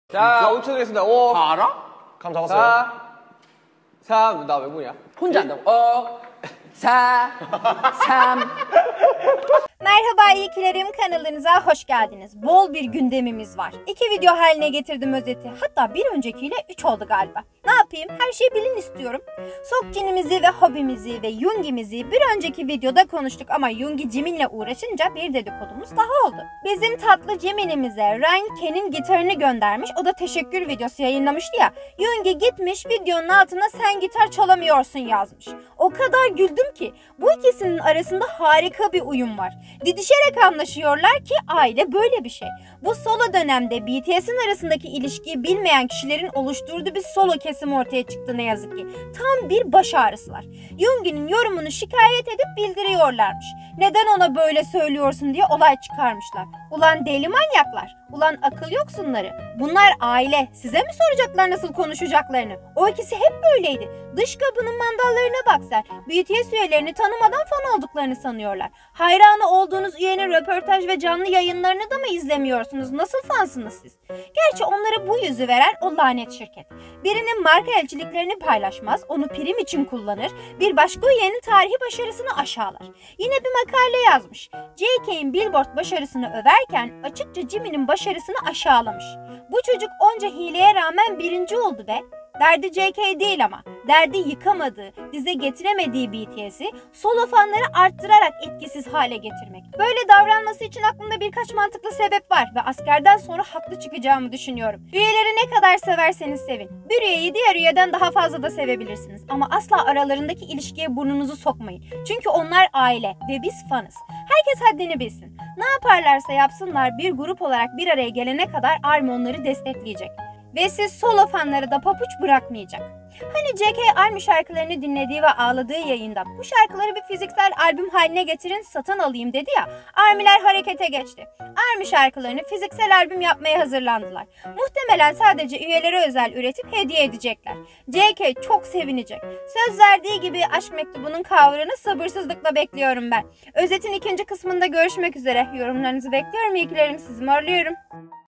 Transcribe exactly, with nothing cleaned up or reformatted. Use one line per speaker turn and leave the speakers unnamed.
자, 오 초 드리겠습니다. 오.
다 알아?
감 잡았어요. 사. 삼. 나 외국이야.
혼자 한다고. 어, 사, 삼.
Merhaba iyikilerim, kanalınıza hoş geldiniz. Bol bir gündemimiz var. İki video haline getirdim özeti. Hatta bir öncekiyle üç oldu galiba. Ne yapayım? Her şeyi bilin istiyorum. Sokcinimizi ve hobimizi ve Jung'imizi bir önceki videoda konuştuk ama Jung'i Jimin'le uğraşınca bir dedikodumuz daha oldu. Bizim tatlı Jimin'imize Ryan Ken'in gitarını göndermiş. O da teşekkür videosu yayınlamıştı ya. Jung'i gitmiş videonun altına sen gitar çalamıyorsun yazmış. O kadar güldüm ki bu ikisinin arasında harika bir uyum var. Didişerek anlaşıyorlar ki aile böyle bir şey. Bu solo dönemde B T S'in arasındaki ilişkiyi bilmeyen kişilerin oluşturduğu bir solo kesim ortaya çıktı ne yazık ki. Tam bir baş ağrısılar. Jung'in yorumunu şikayet edip bildiriyorlarmış. Neden ona böyle söylüyorsun diye olay çıkarmışlar. Ulan deli manyaklar. Ulan akıl yoksunları. Bunlar aile. Size mi soracaklar nasıl konuşacaklarını? O ikisi hep böyleydi. Dış kapının mandallarına bak sen. B T S üyelerini tanımadan fan olduklarını sanıyorlar. Hayranı olduğunuz üyenin röportaj ve canlı yayınlarını da mı izlemiyorsunuz? Nasıl fansınız siz? Gerçi onlara bu yüzü veren o lanet şirket. Birinin marka elçiliklerini paylaşmaz, onu prim için kullanır, bir başka üyenin tarihi başarısını aşağılar. Yine bir makale yazmış. J K'in Billboard başarısını överken açıkça Jimin'in başarısını aşağılamış. Bu çocuk onca hileye rağmen birinci oldu be. Derdi J K değil ama. Derdi yıkamadığı, dize getiremediği B T S'i solo fanları arttırarak etkisiz hale getirmek. Böyle davranması için aklımda birkaç mantıklı sebep var ve askerden sonra haklı çıkacağımı düşünüyorum. Üyeleri ne kadar severseniz sevin. Bir üyeyi diğer üyeden daha fazla da sevebilirsiniz. Ama asla aralarındaki ilişkiye burnunuzu sokmayın. Çünkü onlar aile ve biz fanız. Herkes haddini bilsin. Ne yaparlarsa yapsınlar bir grup olarak bir araya gelene kadar ARMY onları destekleyecek. Ve siz solo fanları da papuç bırakmayacak. Hani J K ARMY şarkılarını dinlediği ve ağladığı yayında bu şarkıları bir fiziksel albüm haline getirin satın alayım dedi ya, ARMY'ler harekete geçti. ARMY şarkılarını fiziksel albüm yapmaya hazırlandılar. Muhtemelen sadece üyelere özel üretip hediye edecekler. J K çok sevinecek. Söz verdiği gibi aşk mektubunun cover'ını sabırsızlıkla bekliyorum ben. Özetin ikinci kısmında görüşmek üzere. Yorumlarınızı bekliyorum. İyikilerim, sizi morluyorum.